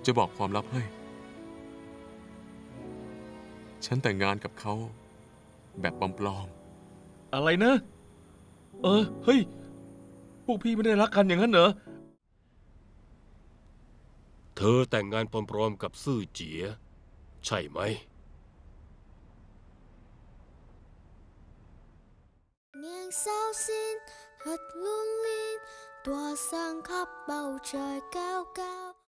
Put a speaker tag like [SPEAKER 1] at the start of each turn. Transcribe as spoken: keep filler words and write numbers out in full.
[SPEAKER 1] จะบอกความลับให้ฉันแต่งงานกับเขาแบบปลอม
[SPEAKER 2] ๆอะไรนะเออเฮ้ยพวกพี่ไม่ได้รักกันอย่างนั้นเหรอ
[SPEAKER 3] เธอแต่งงานปลอมๆกับซื่อเจี๋ยใช่ไหม
[SPEAKER 4] 年少時，核戀戀，墮上給bầu trời cao cao。